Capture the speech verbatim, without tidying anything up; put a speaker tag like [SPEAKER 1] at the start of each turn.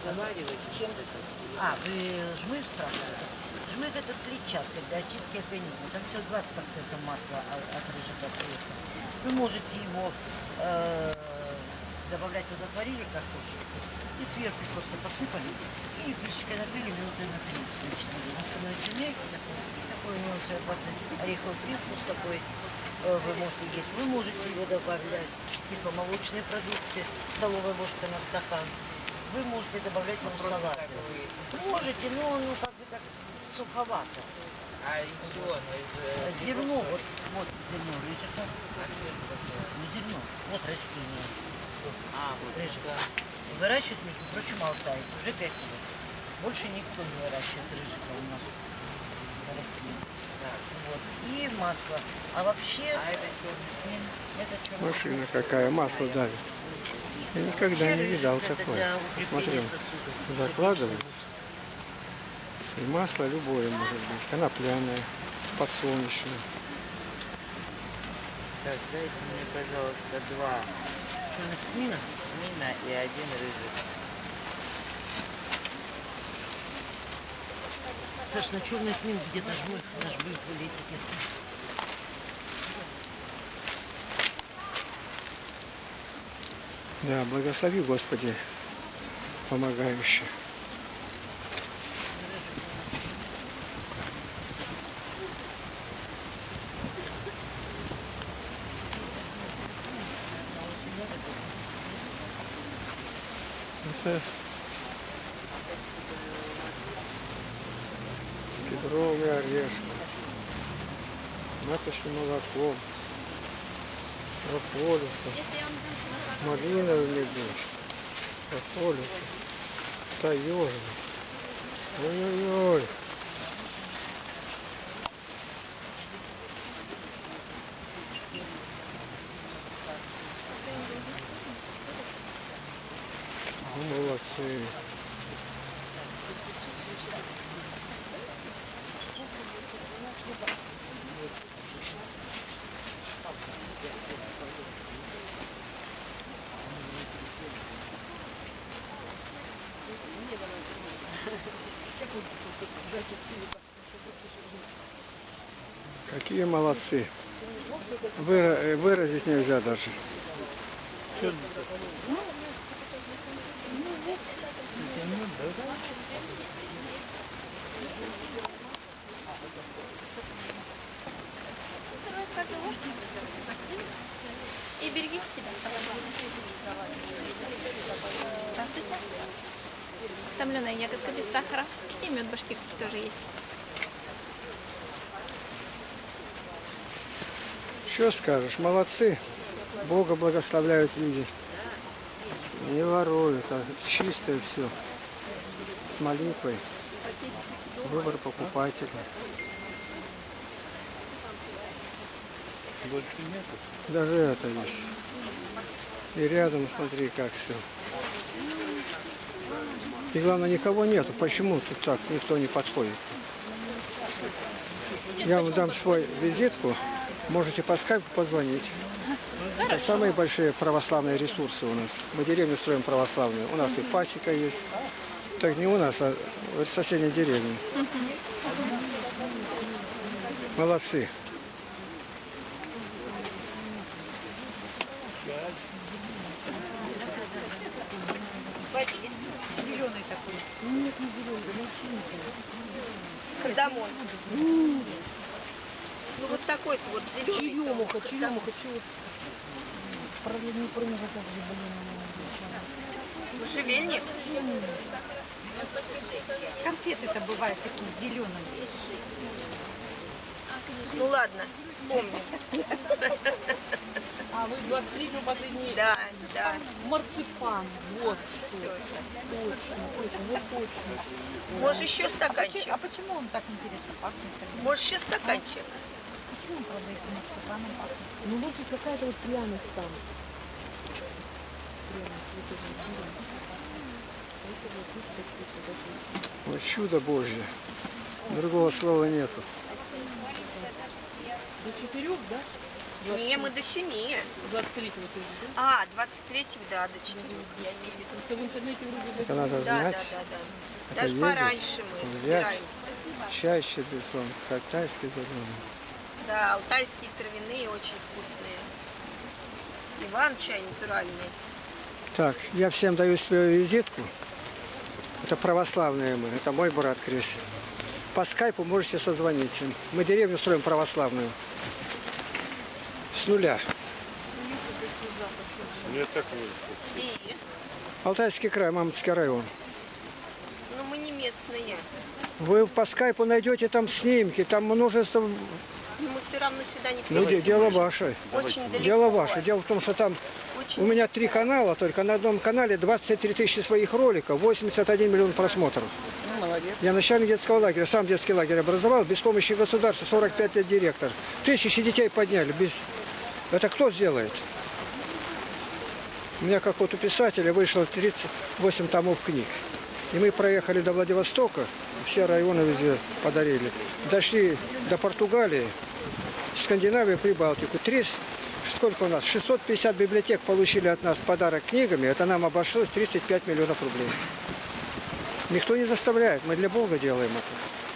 [SPEAKER 1] Чем? А, вы жмых спрашиваете? Жмых это клетчатка для очистки организма. Там всего двадцать процентов масла от рыжика остается. Вы можете его э, добавлять туда, варили картошку и сверху просто посыпали и печкой накрыли минуты на три. Он становится мягкий такой, такой у него своеобразный ореховый привкус такой. Вы можете есть, вы можете его добавлять, кисломолочные продукты, столовая ложка на стакан. Вы можете добавлять его в салат. Можете, но ну как бы так суховато.
[SPEAKER 2] А из чего? Из...
[SPEAKER 1] Зерно, вот, вот зерно рыжика. Ну зерно, вот растение.
[SPEAKER 2] А, вот
[SPEAKER 1] рыжика. Выращивают, между прочим, Алтай уже пять лет. Больше никто не выращивает рыжика у нас в России. Вот. И масло. А вообще... А это черный
[SPEAKER 3] Машина какая, масло давит. Я никогда не видал такое. Смотрю, закладывают. И масло любое может быть. Конопляное, подсолнечное.
[SPEAKER 2] Так, дайте мне, пожалуйста, два
[SPEAKER 1] черных тмина.
[SPEAKER 2] тмина и один рыжик.
[SPEAKER 1] Саш, на черный тмин где-то жмых, наш жмых были этикетки.
[SPEAKER 3] Да, благослови, Господи, помогающий. Это кедровый орешек, маточным молоком, прополиса, малиновый медведь, прополиса, таежный. Ой-ой-ой. Молодцы. Какие молодцы. Вы, выразить нельзя даже.
[SPEAKER 4] И берегите себя. Здравствуйте. Томленая ягодка без сахара. И мед башкирский тоже есть.
[SPEAKER 3] Что скажешь? Молодцы. Бога благословляют люди. Не воруют, а чистое все. С молитвой. Выбор покупателя.
[SPEAKER 2] Больше нету?
[SPEAKER 3] Даже это есть. И рядом, смотри, как все. И главное, никого нету. Почему тут так никто не подходит? Я вам дам свой визитку. Можете по скайпу позвонить. Это самые большие православные ресурсы у нас. Мы деревню строим православную. У нас и пасека есть. Так не у нас, а в соседней деревне. Молодцы.
[SPEAKER 1] Зеленый такой. Нет, не зеленый, вообще не зеленый.
[SPEAKER 4] Кардамон. Ну вот такой-то вот зеленый.
[SPEAKER 1] Черемуха, черемуха, чего? Правда, не помню, как это
[SPEAKER 4] Можжевельник.
[SPEAKER 1] Конфеты-то бывают такие зеленые.
[SPEAKER 4] Ну ладно, вспомним.
[SPEAKER 5] А вы двадцать третьего последний?
[SPEAKER 4] Да, да.
[SPEAKER 5] Марципан. Вот что. Точно, точно, вот точно.
[SPEAKER 4] Можешь еще стаканчик?
[SPEAKER 1] А почему он так интересно пахнет?
[SPEAKER 4] Можешь еще стаканчик?
[SPEAKER 1] Почему он, правда, этим марципаном пахнет?
[SPEAKER 5] Ну вот какая-то вот пряность там.
[SPEAKER 3] Вот чудо Божье. Другого слова нету.
[SPEAKER 5] До четырех, да?
[SPEAKER 6] Не, мы до семи.
[SPEAKER 5] двадцать третьего ты видишь?
[SPEAKER 6] А, двадцать третьего, да, до четырех. Я имею в виду.
[SPEAKER 5] Просто в интернете вроде
[SPEAKER 3] Это
[SPEAKER 5] бы...
[SPEAKER 3] надо
[SPEAKER 6] Да, да,
[SPEAKER 3] знать.
[SPEAKER 6] да, да.
[SPEAKER 3] Это
[SPEAKER 6] Даже
[SPEAKER 3] ездить,
[SPEAKER 6] пораньше мы
[SPEAKER 3] взять.
[SPEAKER 6] собираемся.
[SPEAKER 3] Чаще бессон, катайский бессон.
[SPEAKER 6] Да, алтайские травяные очень вкусные. Иван-чай натуральный.
[SPEAKER 3] Так, я всем даю свою визитку. Это православные мы, это мой брат Крис. По скайпу можете созвонить. Мы деревню строим православную. С нуля.
[SPEAKER 6] И?
[SPEAKER 3] Алтайский край, Мамонтский район.
[SPEAKER 6] Ну, мы не местные.
[SPEAKER 3] Вы по скайпу найдете там снимки, там множество...
[SPEAKER 6] Но мы все равно сюда не
[SPEAKER 3] Ну,
[SPEAKER 6] приедем.
[SPEAKER 3] дело ваше.
[SPEAKER 6] Очень далеко.
[SPEAKER 3] Дело ваше. Дело в том, что там
[SPEAKER 6] Очень
[SPEAKER 3] у меня три канала, только на одном канале двадцать три тысячи своих роликов, восемьдесят один миллион просмотров.
[SPEAKER 1] Ну, молодец.
[SPEAKER 3] Я начальник детского лагеря, сам детский лагерь образовал, без помощи государства, сорок пять лет директор. Тысячи детей подняли. Без... Это кто сделает? У меня, как вот у писателя, вышло тридцать восемь томов книг. И мы проехали до Владивостока, все районы везде подарили. Дошли до Португалии, Скандинавии, Прибалтику. Три, сколько у нас? шестьсот пятьдесят библиотек получили от нас подарок книгами. Это нам обошлось тридцать пять миллионов рублей. Никто не заставляет, мы для Бога делаем это.